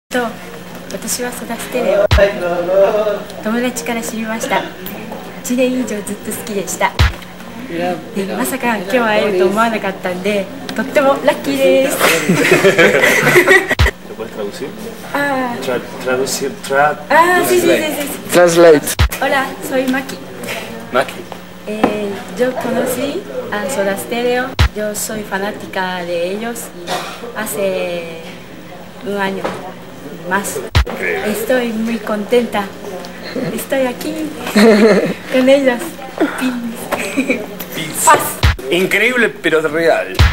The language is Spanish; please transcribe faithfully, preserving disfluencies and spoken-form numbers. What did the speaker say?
と私はソダステレを友達から知りました。いちねん以上ずっと好きでした。でまさか今日会えると思わなかったんでとってもラッキーです。 ¿Lo puedes traducir? Ah, Tra traducir, tra ah, sí, sí, sí, sí. Translate. Hola, soy Maki. Maki. Eh, yo conocí a Soda Stereo, yo soy fanática de ellos y hace un año más. Estoy muy contenta. Estoy aquí con ellos. Peace. Increíble pero real.